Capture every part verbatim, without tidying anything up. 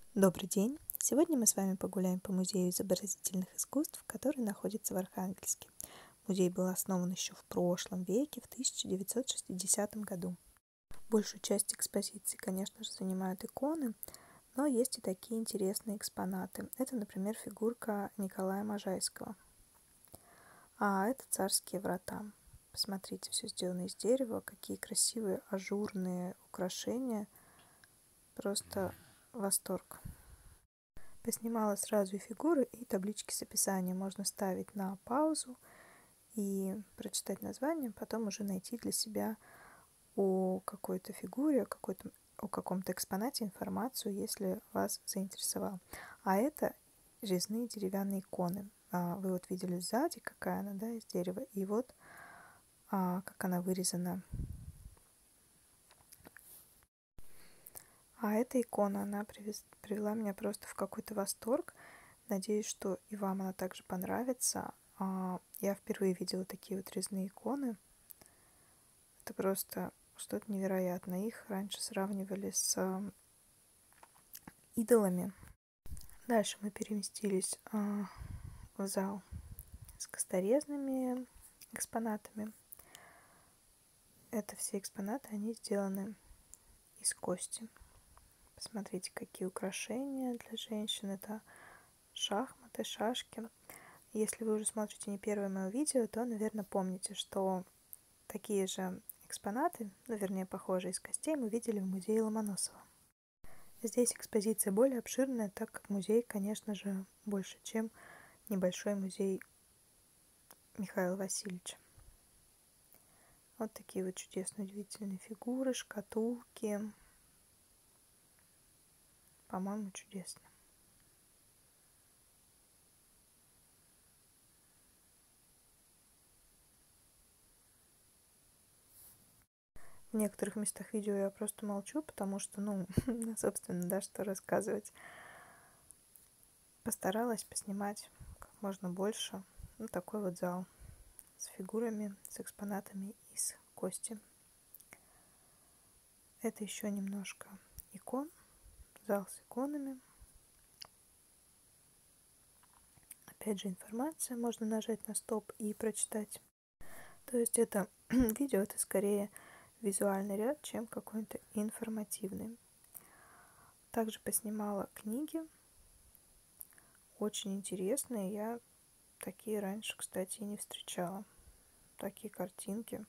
Добрый день! Сегодня мы с вами погуляем по Музею изобразительных искусств, который находится в Архангельске. Музей был основан еще в прошлом веке, в тысяча девятьсот шестидесятом году. Большую часть экспозиции, конечно же, занимают иконы, но есть и такие интересные экспонаты. Это, например, фигурка Николая Можайского. А это царские врата. Посмотрите, все сделано из дерева, какие красивые ажурные украшения. Просто восторг. Поснимала сразу и фигуры, и таблички с описанием. Можно ставить на паузу и прочитать название, потом уже найти для себя о какой-то фигуре, о, какой-то, о каком-то экспонате информацию, если вас заинтересовал. А это резные деревянные иконы. Вы вот видели сзади, какая она, да, из дерева, и вот а, как она вырезана. А эта икона, она привез, привела меня просто в какой-то восторг. Надеюсь, что и вам она также понравится. Я впервые видела такие вот резные иконы. Это просто что-то невероятное. Их раньше сравнивали с идолами. Дальше мы переместились в зал с косторезными экспонатами. Это все экспонаты, они сделаны из кости. Посмотрите, какие украшения для женщин. Это шахматы, шашки. Если вы уже смотрите не первое мое видео, то, наверное, помните, что такие же экспонаты, ну, вернее, похожие из костей, мы видели в музее Ломоносова. Здесь экспозиция более обширная, так как музей, конечно же, больше, чем небольшой музей Михаила Васильевича. Вот такие вот чудесные, удивительные фигуры, шкатулки. По-моему, чудесно. В некоторых местах видео я просто молчу, потому что, ну, собственно, да, что рассказывать. Постаралась поснимать как можно больше. Ну, такой вот зал с фигурами, с экспонатами из кости. Это еще немножко икон. Зал с иконами. Опять же информация. Можно нажать на стоп и прочитать. То есть это видео, это скорее визуальный ряд, чем какой-то информативный. Также поснимала книги. Очень интересные. Я такие раньше, кстати, и не встречала. Такие картинки.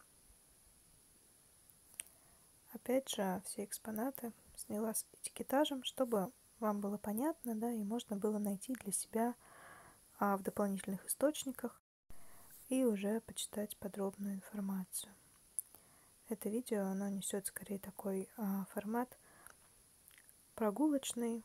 Опять же, все экспонаты сняла с этикетажем, чтобы вам было понятно, да, и можно было найти для себя а, в дополнительных источниках и уже почитать подробную информацию. Это видео, оно несет скорее такой а, формат прогулочный,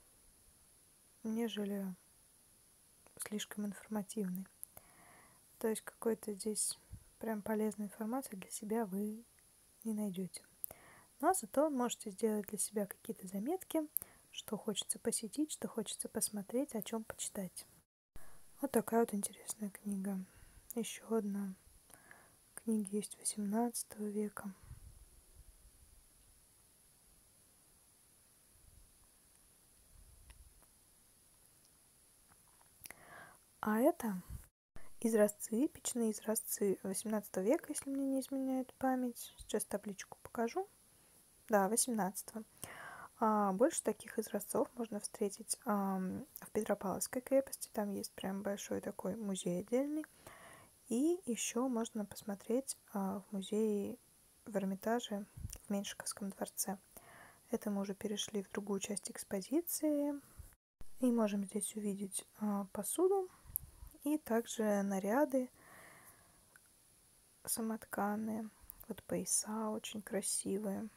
нежели слишком информативный. То есть какой-то здесь прям полезной информации для себя вы не найдете. Но зато можете сделать для себя какие-то заметки, что хочется посетить, что хочется посмотреть, о чем почитать. Вот такая вот интересная книга. Еще одна. Книги есть восемнадцатого века. А это изразцы, печные изразцы восемнадцатого века, если мне не изменяет память. Сейчас табличку покажу. Да, восемнадцатого. А больше таких изразцов можно встретить а, в Петропавловской крепости. Там есть прям большой такой музей отдельный. И еще можно посмотреть а, в музее в Эрмитаже в Меньшиковском дворце. Это мы уже перешли в другую часть экспозиции. И можем здесь увидеть а, посуду и также наряды самотканые. Вот пояса очень красивые.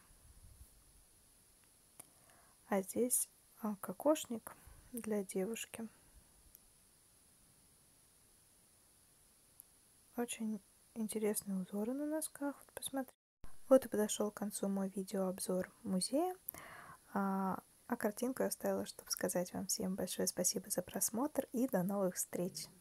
А здесь а, кокошник для девушки. Очень интересные узоры на носках. Вот посмотрите. Вот и подошел к концу мой видеообзор музея. А, а картинку я оставила, чтобы сказать вам всем большое спасибо за просмотр и до новых встреч.